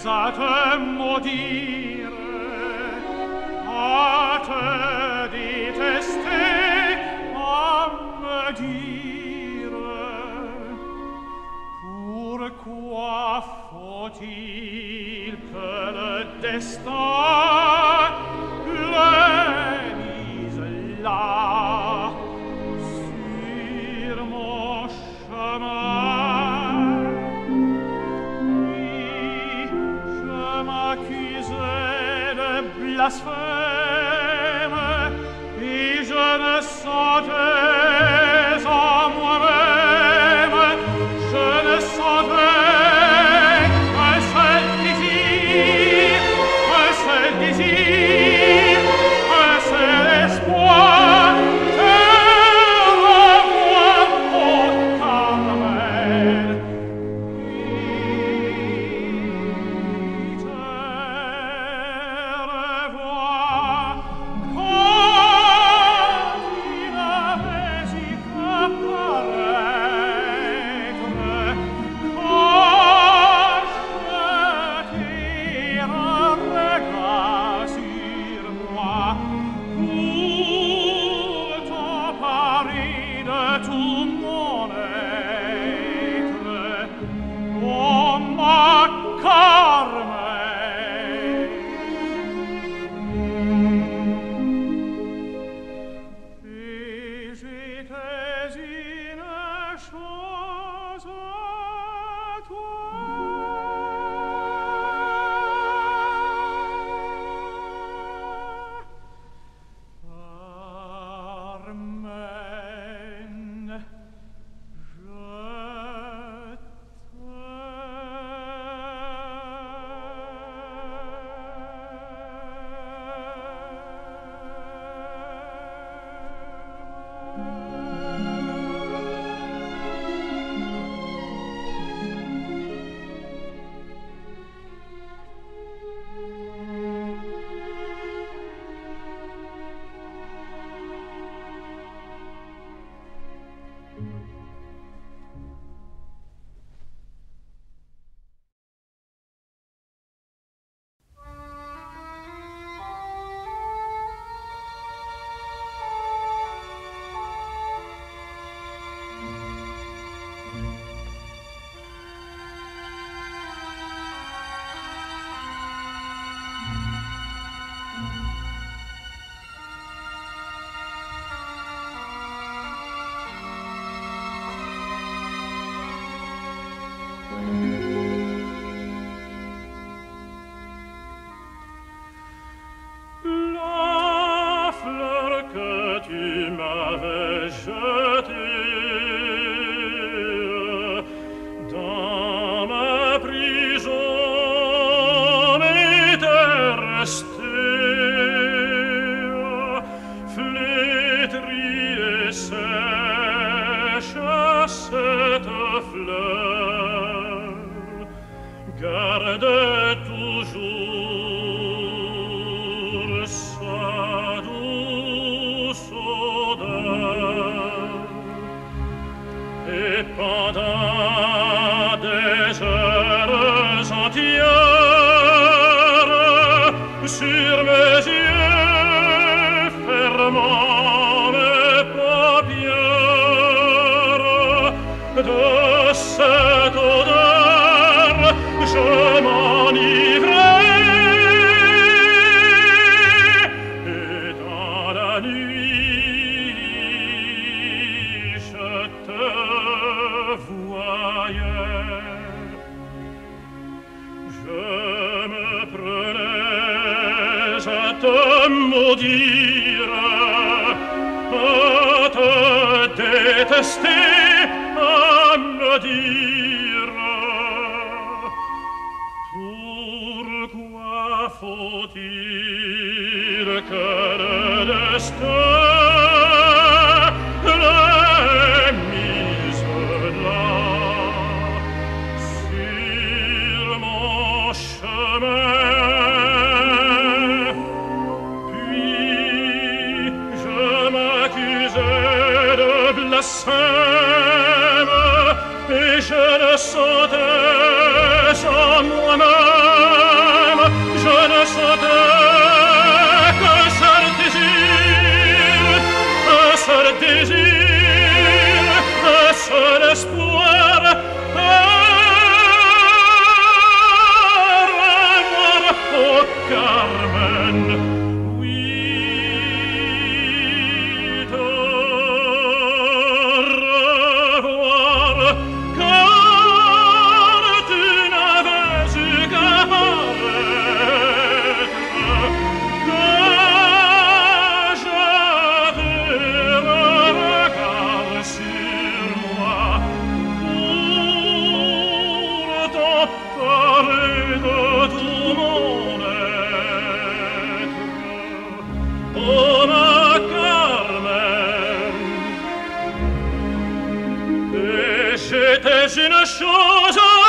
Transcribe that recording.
à te maudire, à te détester, à me dire pourquoi faut-il que le destin le mise là sur mon chemin? Oui, je m'accusais de blasphème et je ne sentais en moi-même, je ne sentais un seul désir, un seul désir, un seul espoir de revoir au Carmel. Oui, te revoir quand il avait si apparaître, quand jeter un regard sur moi pour t'emparer de tout mon être, ô ma Carmen. Et j'étais une chose à toi. Carmen, la fleur que tu m'avais jetée dans ma prison m'était restée flétrie et sèche cette fleur. Garde toujours sa douce odeur, et pendant des heures entières sur mes yeux fermant mes paupières, de cette odeur je m'enivrais, et dans la nuit je te voyais. Je me prenais à te maudire, à te détester, à me dire pourquoi faut-il que le destin le mise là sur mon chemin? Puis je m'accusais de blasphème et je ne sentais en moi-même une chose